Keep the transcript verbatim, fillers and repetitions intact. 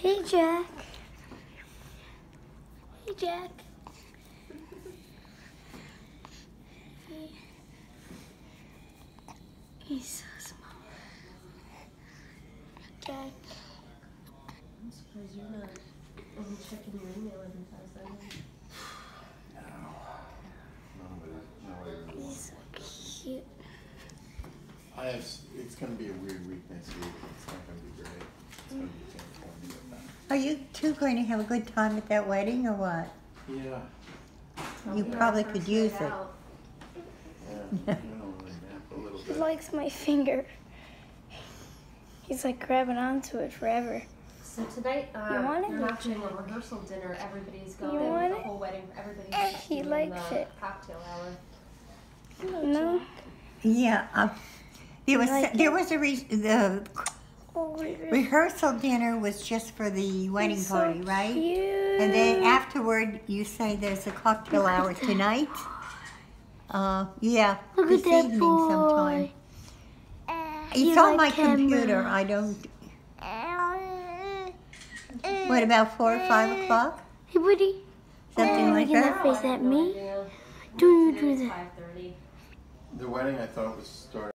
Hey, Jack. Hey, Jack. He's so small. Jack. I'm surprised you're not only checking your email every five seconds. No. Nobody, nobody really He's wants so cute. I have, it's gonna be a weird week next week. It's not gonna be great. It's gonna be painful when you get back. Are you two going to have a good time at that wedding or what? Yeah. You Yeah. probably could use it. Out. Yeah. I don't really nap a little He bit. likes my finger. He's like grabbing onto it forever. So tonight, uh, You want it? you're not doing a rehearsal dinner. Everybody's You going. want The it? whole wedding. Everybody's Eh, just he doing likes the it. cocktail hour. No? Yeah. Uh, there was like there it? was a re- the Oh, you're rehearsal dinner was just for the wedding so party, right? cute. And then afterward, you say there's a cocktail hour tonight. Uh, yeah, Look this at that evening boy. sometime. He It's on my like camera. computer. I don't. What about four or five o'clock? Hey, Woody. Something Oh, like making that. that face at me. Do you do that? five thirty. The wedding I thought was starting.